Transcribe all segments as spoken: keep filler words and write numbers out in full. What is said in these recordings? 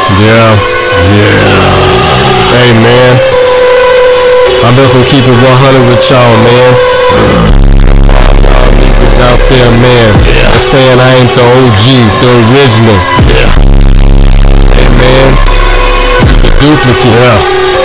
Yeah, yeah. Hey man, I'm just gonna keep it one hundred with y'all, man. Y'all niggas out there, man. Yeah. They're saying I ain't the O G, the original. Yeah. Hey man, he's a duplicate. Yeah.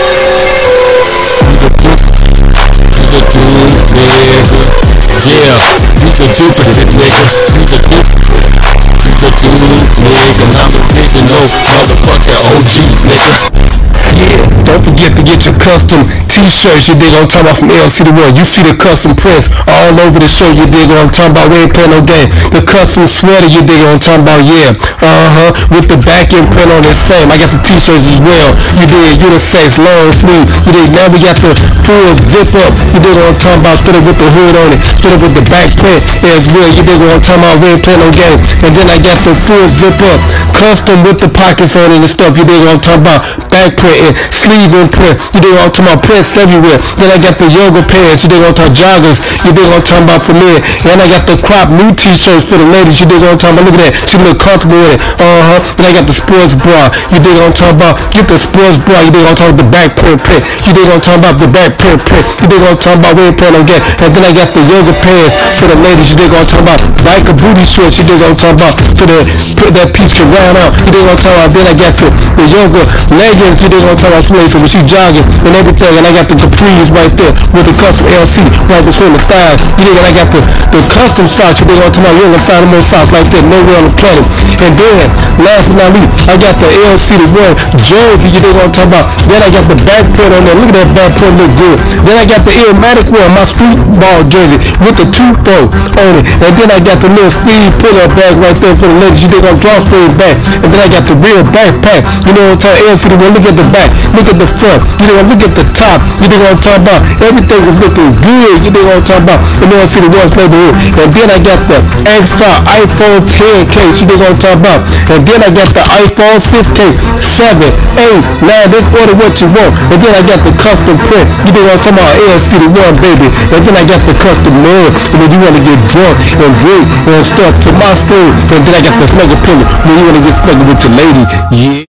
He's a duplicate. He's a duplicate, nigga. Yeah, he's a duplicate, nigga. He's a duplicate. He's a duplicate, nigga. I'm a original motherfucking O G, nigga. Yeah, don't forget to get your custom t-shirts, you dig what I'm talking about, from L C the World. You see the custom prints all over the shirt, you dig what I'm talking about, we ain't playing no game. The custom sweater, you dig what I'm talking about, yeah. Uh-huh, with the back end print on it, same. I got the t-shirts as well, you dig, unisex, long sleeve, you dig. Now we got the full zip up, you dig what I'm talking about, straight up with the hood on it, straight up with the back print as well, you dig what I'm talking about, we ain't playing no game. And then I got the full zip up, custom with the pockets on it and stuff, you dig what I'm talking about, back print and sleeve and print, you dig what I'm talking about, prints everywhere. Then I got the yoga pants, you dig what I'm talking about, joggers, you dig what I'm talking about, for men. And I got the crop new t-shirts for the ladies, you dig what I'm talking about, look at that, she look comfortable with it, uh-huh. Then I got the sports bra, you dig what I'm talking about, get the sports bra, you dig what I'm talking about, the back print print, you dig what I'm talking about, the back print print, you dig what I'm talking about, we ain't playing no game. And then I got the yoga pants for the ladies, you dig what I'm talking about, biker booty shorts, you dig what I'm talking about, for the, that piece can round out, you dig what I'm talking about. Then I got the, the yoga leggings, you dig what I'm talking about, for ladies, when she jogging and everything. And I got the capris right there with the custom L C right between the thighs, you dig. And I got the, the custom socks, you dig what I'm talking about, you ain't gonna find more socks like that nowhere on the planet. And then, last but not least, I got the L C the World jersey, you dig what I'm talking about. Then I got the back print on there, look at that back print, look good. Then I got the Illmatic one, my street ball jersey with the two-fold on it. And then I got the little Steve pull-up bag right there for the ladies, you dig, on drawstring bag. And then I got the real backpack, you know what I'm talking about, L C the World. Look at the back, look at the front, you know, look at the top, you know what I'm talking about. Everything was looking good, you know what I'm talking about, in L C the World's neighborhood. And then I got the extra iPhone ten case, you know what I'm talking about. And then I got the iPhone six case, seven, eight, nine, just order what you want. And then I got the custom print, you know what I'm talking about, L C the World, baby. And then I got the custom mug, when you want to get drunk and drink and stuff to my school. And then I got the snuggle pillow, when you want to get snuggled with your lady, yeah.